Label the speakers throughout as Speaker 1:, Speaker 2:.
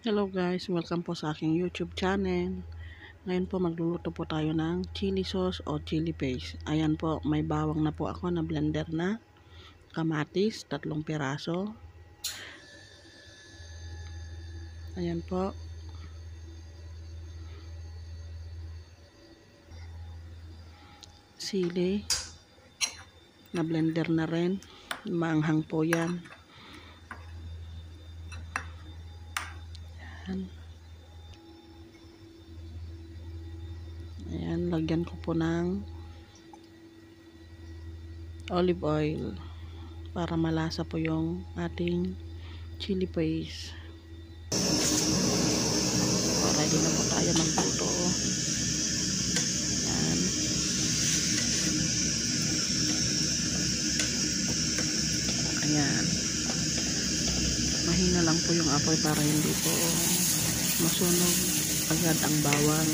Speaker 1: Hello guys, welcome po sa aking YouTube channel. Ngayon po magluluto po tayo ng chili sauce o chili paste. Ayan po, may bawang na po ako na blender na. Kamatis, 3 piraso. Ayan po. Sili, na blender na rin. Maanghang po yan. Ayan, lagyan ko po ng olive oil para malasa po yung ating chili paste. Ready na po tayo magluto. Ayan. Ayan. Mahina lang po yung apoy para hindi po masunog agad ang bawang.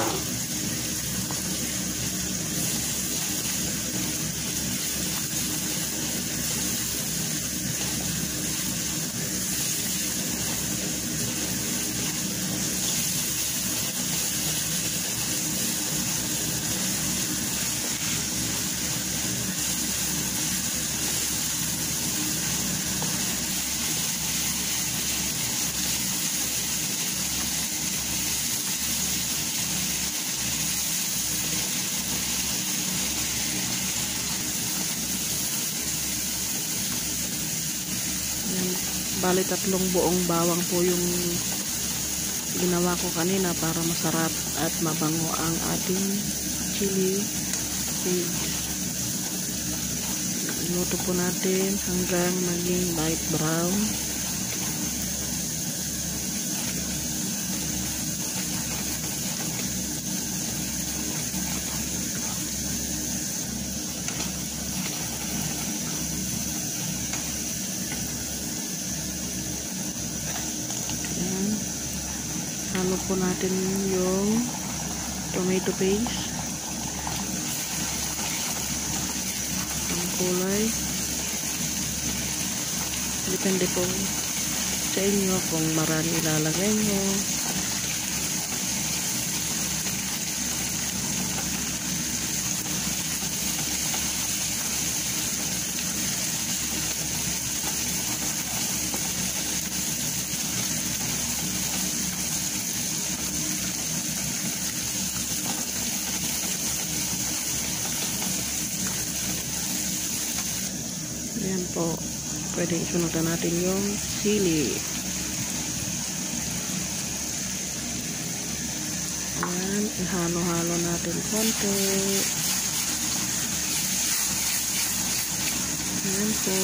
Speaker 1: Bali 3 buong bawang po yung ginawa ko kanina para masarap at mabango ang ating chili paste. Iluto po natin hanggang maging light brown. Halo po natin yung tomato paste. Ang kulay. Depende po sa inyo kung marami ilalagay nyo. Ayan po, pwede isunutan natin yung sili. Ayan, ihalo-halo natin konti. Ayan po.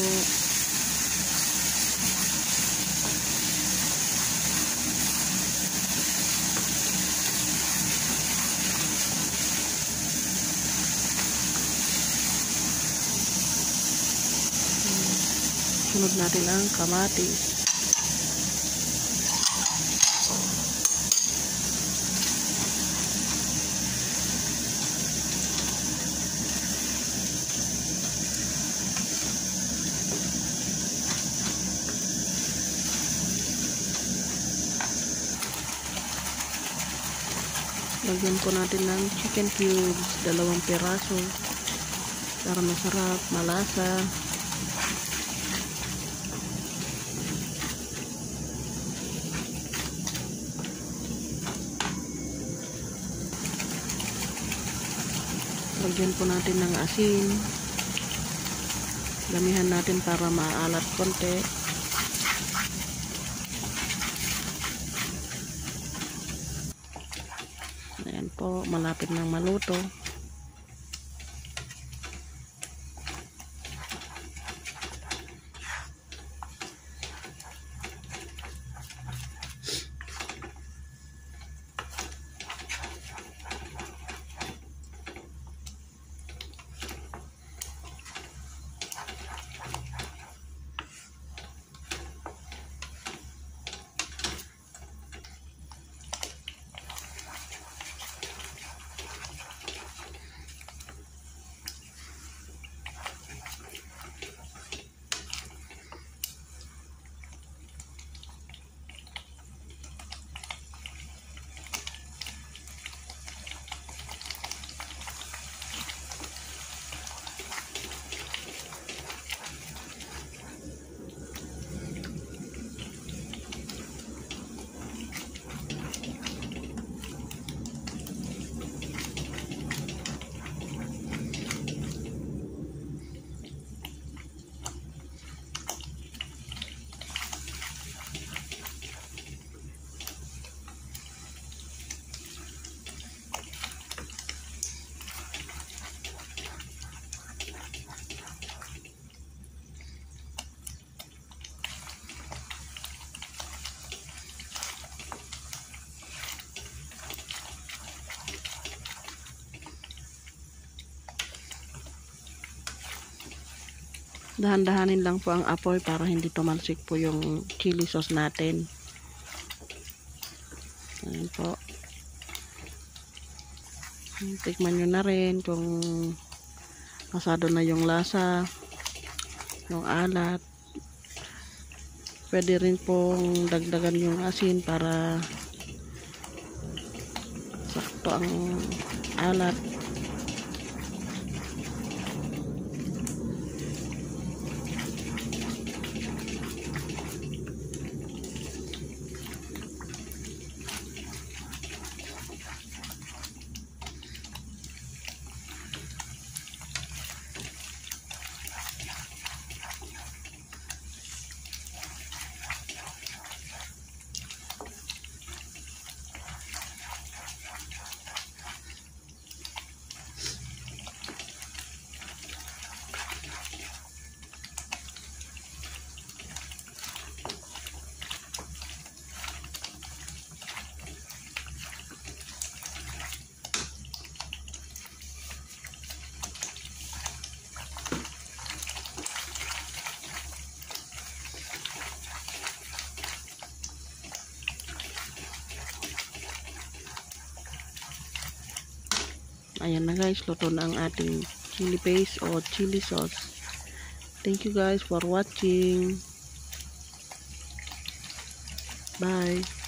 Speaker 1: Sunod natin ang kamatis. Lagyan po natin ng chicken cubes, 2 piraso para masarap, malasa. Lagyan po natin ng asin. Damihan natin para maalat konti. Ayan po, malapit nang maluto. Dahan-dahanin lang po ang apoy para hindi tumalsik po yung chili sauce natin. Ayan po. Tikman nyo na rin kung pasado na yung lasa, yung alat. Pwede rin pong dagdagan yung asin para sakto ang alat. Ayan na guys, luto na ang ating chili paste o chili sauce. Thank you guys for watching. Bye.